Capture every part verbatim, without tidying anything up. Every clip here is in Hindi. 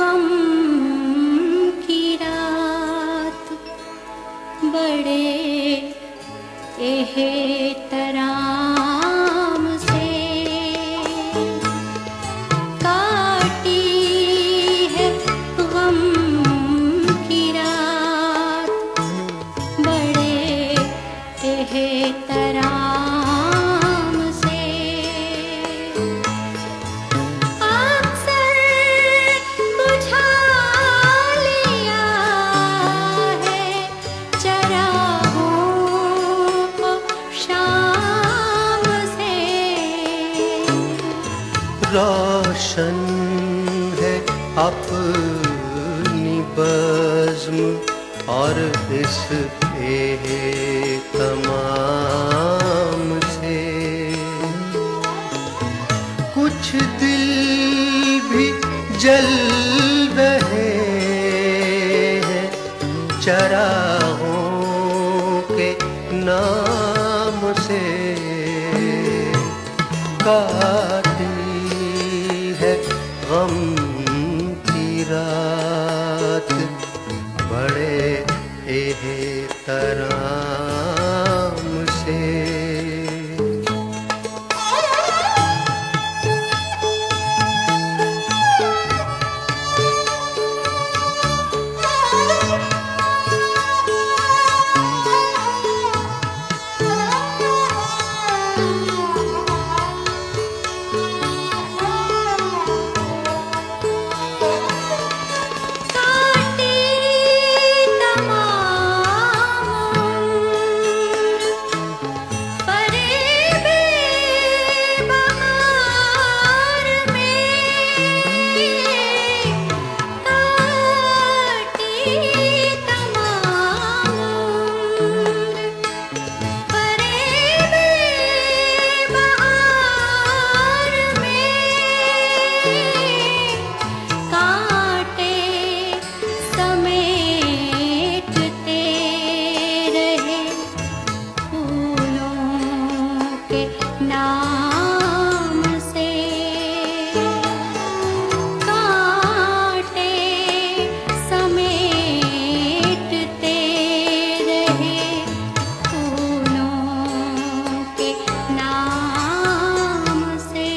गम की रात बड़े एहतराम से काटी है गम की रात बड़े एहतराम से। अक्सर बुझा लिया है चरागों को शाम से। रोशन है अपनी बज़्म और इस एहतमाम से। कुछ दिल भी जल रहे हैं चरागों के नाम से। काटी है गम की रात बड़े एहतराम से। नाम से कांटे समेटते रहे फूलों के नाम से।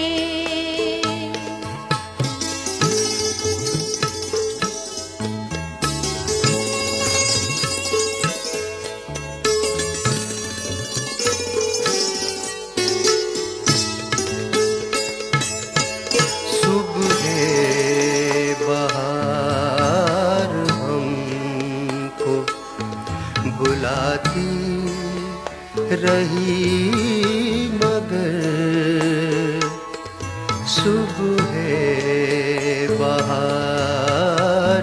बुलाती रही मगर सुबह बहार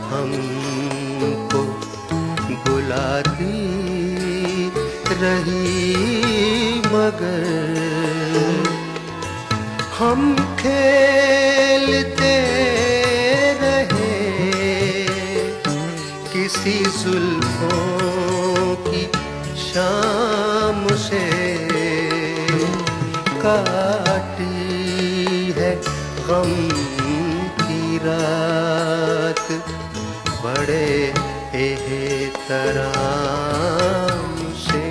हमको बुलाती रही मगर हम खेलते रहे किसी जुल्फों की शाम से। काटी है गम की रात बड़े एहतराम से।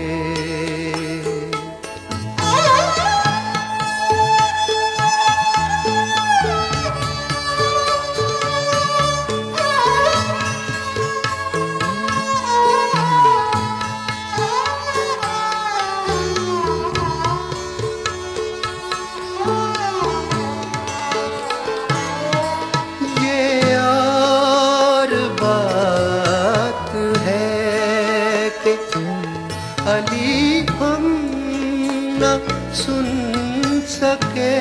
अली हम न सुन सके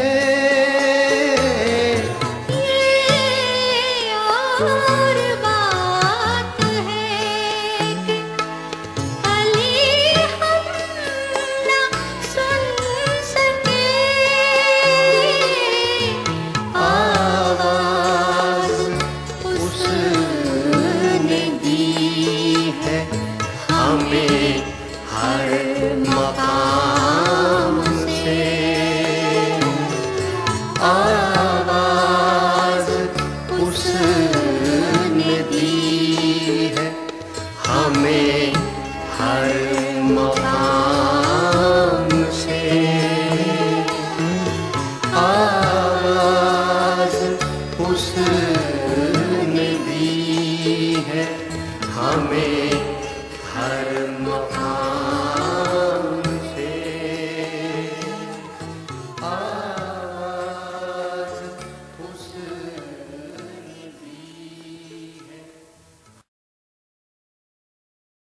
ये और बात है कि अली हम न सुन सके। आवाज उसने दी है हमें हर मकाम से। आवाज उस हमें